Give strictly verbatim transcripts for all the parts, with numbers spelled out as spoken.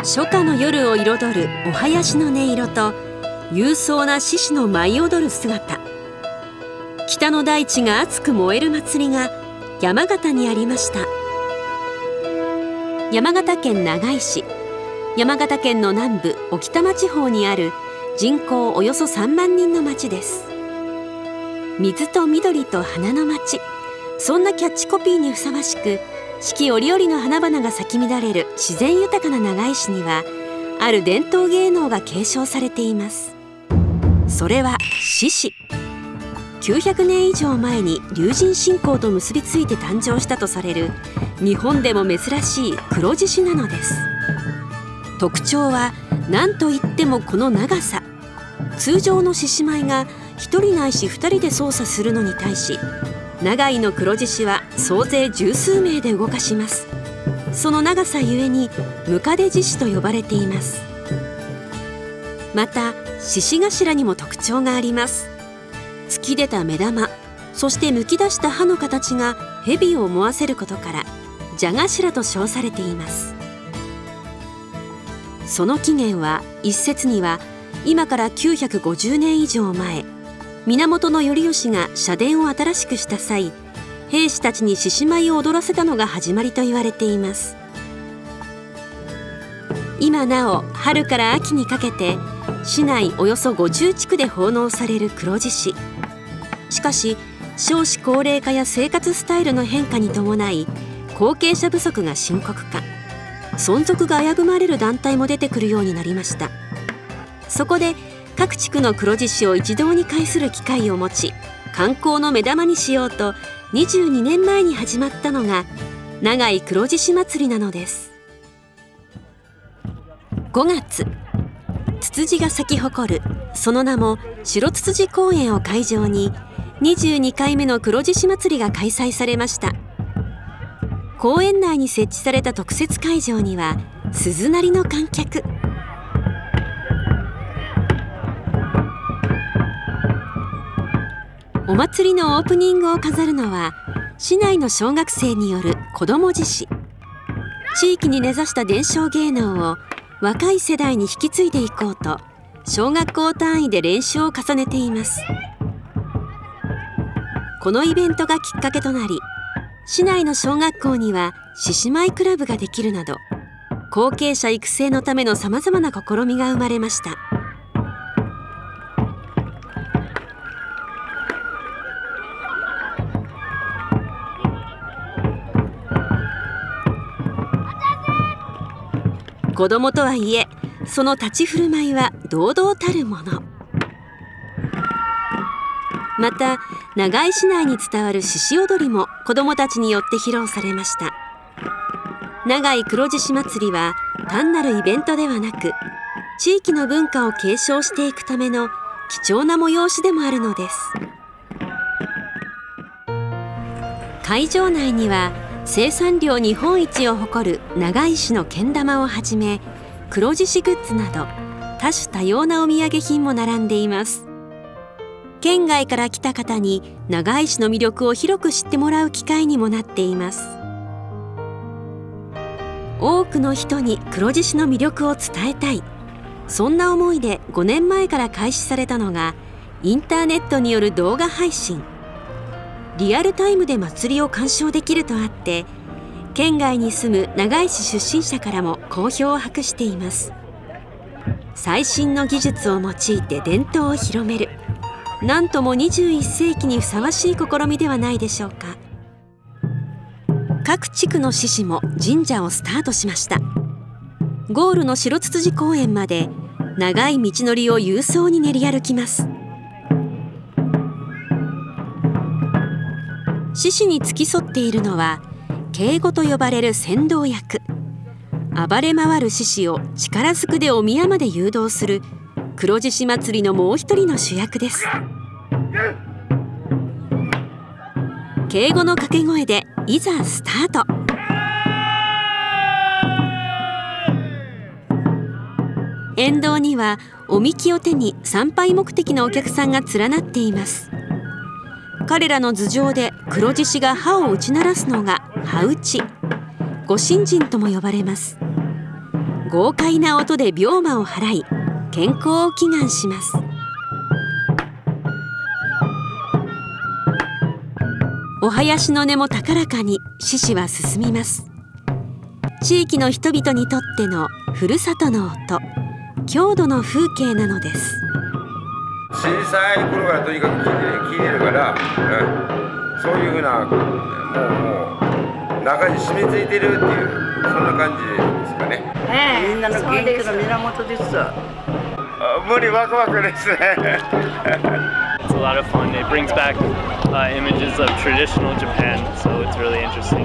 初夏の夜を彩るお囃子の音色と勇壮な獅子の舞い踊る姿。北の大地が熱く燃える祭りが山形にありました。山形県長井市、山形県の南部置賜地方にある人口およそさんまんにんの町です。水と緑と花の町、そんなキャッチコピーにふさわしく、四季折々の花々が咲き乱れる自然豊かな長井市にはある伝統芸能が継承されています。それは獅子。きゅうひゃくねん以上前に龍神信仰と結びついて誕生したとされる日本でも珍しい黒獅子なのです。特徴は何といってもこの長さ。通常の獅子舞がひとりないしふたりで操作するのに対し、長井の黒獅子は総勢十数名で動かします。その長さゆえにムカデ獅子と呼ばれています。また獅子頭にも特徴があります。突き出た目玉、そしてむき出した歯の形が蛇を思わせることから蛇頭と称されています。その起源は一説には今からきゅうひゃくごじゅうねん以上前、源頼義が社殿を新しくした際、兵士たちに獅子舞を踊らせたのが始まりと言われています。今なお春から秋にかけて市内およそごじゅうちくで奉納される黒獅子。しかし少子高齢化や生活スタイルの変化に伴い後継者不足が深刻化、存続が危ぶまれる団体も出てくるようになりました。そこで各地区の黒獅子を一堂に会する機会を持ち、観光の目玉にしようとにじゅうにねんまえに始まったのが長井黒獅子祭りなのです。ごがつ、ツツジが咲き誇るその名も白ツツジ公園を会場ににじゅうにかいめの黒獅子祭りが開催されました。公園内に設置された特設会場には鈴なりの観客。お祭りのオープニングを飾るのは市内の小学生による子ども獅子。地域に根ざした伝承芸能を若い世代に引き継いでいこうと小学校単位で練習を重ねています。このイベントがきっかけとなり、市内の小学校には獅子舞クラブができるなど、後継者育成のためのさまざまな試みが生まれました。子供とはいえ、その立ち振る舞いは堂々たるもの。また長井市内に伝わる獅子踊りも子どもたちによって披露されました。長井黒獅子祭りは単なるイベントではなく、地域の文化を継承していくための貴重な催しでもあるのです。会場内には生産量日本一を誇る長井市のけん玉をはじめ、黒獅子グッズなど多種多様なお土産品も並んでいます。県外から来た方に長井市の魅力を広く知ってもらう機会にもなっています。多くの人に黒獅子の魅力を伝えたい、そんな思いでごねんまえから開始されたのがインターネットによる動画配信。リアルタイムで祭りを鑑賞できるとあって、県外に住む長井市出身者からも好評を博しています。最新の技術を用いて伝統を広める、なんともにじゅういっせいきにふさわしい試みではないでしょうか。各地区の獅子も神社をスタートしました。ゴールの白ツツジ公園まで長い道のりを勇壮に練り歩きます。獅子に付き添っているのは警護と呼ばれる先導役。暴れ回る獅子を力ずくでお宮まで誘導する黒獅子祭りのもう一人の主役です。警護の掛け声でいざスタート。沿道にはおみきを手に参拝目的のお客さんが連なっています。彼らの頭上で黒獅子が歯を打ち鳴らすのが歯打ち、御神神とも呼ばれます。 豪快な音で病魔を払い、健康を祈願します。お囃子の音も高らかに獅子は進みます。地域の人々にとってのふるさとの音、郷土の風景なのです。 小さい頃からとにかく聞いてるから、うん、そういうふうなもう、もう中に染みついてるっていうそんな感じですかね。 ええ、みんなの元気の源です。 無理ワクワクですね。 It's a lot of fun. It brings back uh, images of traditional Japan, so it's really interesting.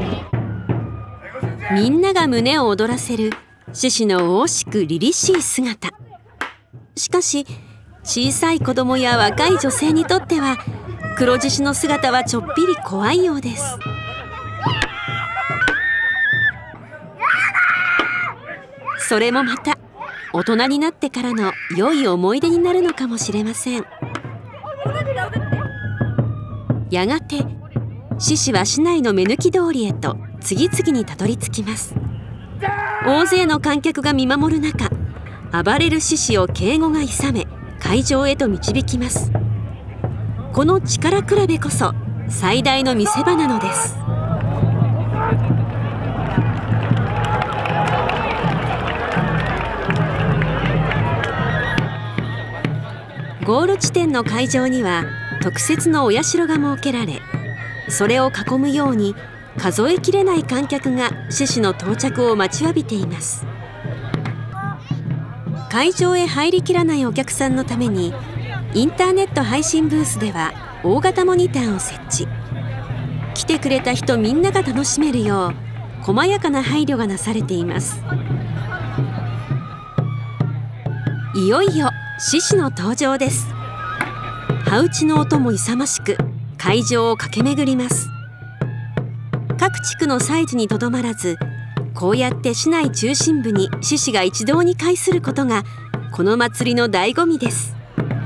みんなが胸を躍らせる獅子の大しく凛々しい姿。しかし小さい子供や若い女性にとっては黒獅子の姿はちょっぴり怖いようです。それもまた大人になってからの良い思い出になるのかもしれません。やがて獅子は市内の目抜き通りへと次々にたどり着きます。大勢の観客が見守る中、暴れる獅子を警護が諌め会場へと導きます。この力比べこそ最大の見せ場なのです。ゴール地点の会場には特設のお社が設けられ、それを囲むように数えきれない観客が獅子の到着を待ちわびています。会場へ入りきらないお客さんのためにインターネット配信ブースでは大型モニターを設置。来てくれた人みんなが楽しめるよう細やかな配慮がなされています。いよいよ獅子の登場です。羽打ちの音も勇ましく会場を駆け巡ります。各地区の祭事にとどまらず、こうやって市内中心部に獅子が一堂に会することがこの祭りの醍醐味です。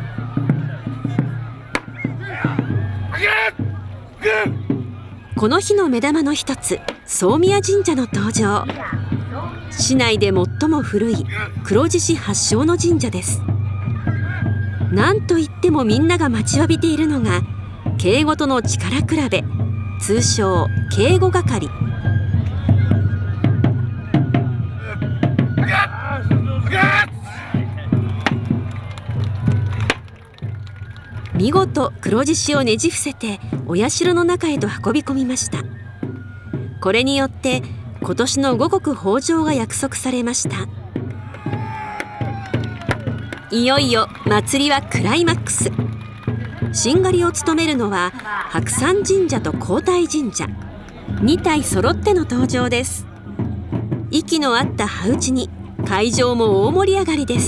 この日の目玉の一つ、宗宮神社の登場。市内で最も古い黒獅子発祥の神社です。なんといってもみんなが待ちわびているのが警護との力比べ、通称警護係。見事黒獅子をねじ伏せてお社の中へと運び込みました。これによって今年の五穀豊穣が約束されました。いよいよ祭りはクライマックス。しんがりを務めるのは白山神社と皇大神社、に体揃っての登場です。息の合った羽打ちに会場も大盛り上がりです。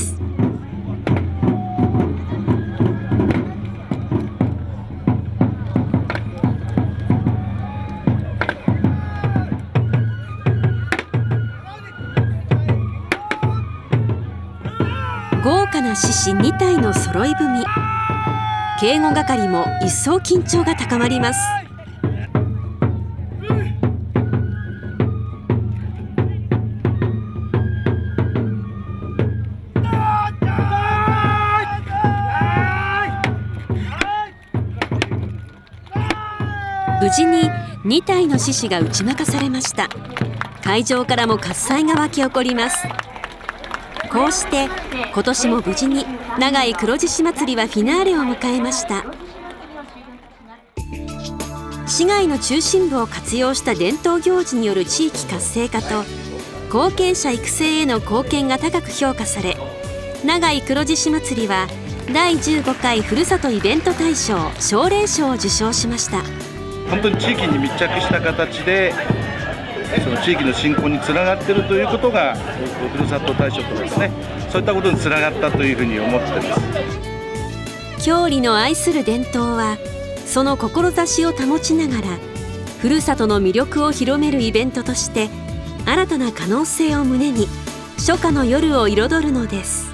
豪華な獅子に体の揃い踏み。警護係も一層緊張が高まります。無事にに体の獅子が打ち負かされました。会場からも喝采が沸き起こります。こうして今年も無事に長井黒獅子祭りはフィナーレを迎えました。市街の中心部を活用した伝統行事による地域活性化と後継者育成への貢献が高く評価され、長井黒獅子祭りはだいじゅうごかいふるさとイベント大賞奨励賞を受賞しました。 本当に地域に密着した形でその地域の振興につながっているということがふるさと大賞とですね、そういったことにつながったというふうに思っています。 郷里の愛する伝統はその志を保ちながらふるさとの魅力を広めるイベントとして新たな可能性を胸に初夏の夜を彩るのです。